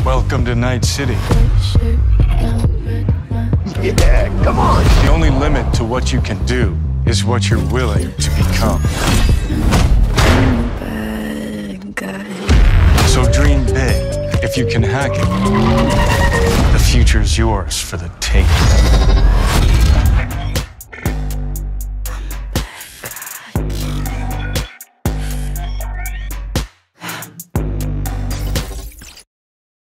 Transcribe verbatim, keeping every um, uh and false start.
Welcome to Night City. Yeah, come on. The only limit to what you can do is what you're willing to become. So dream big. If you can hack it, the future's yours for the taking.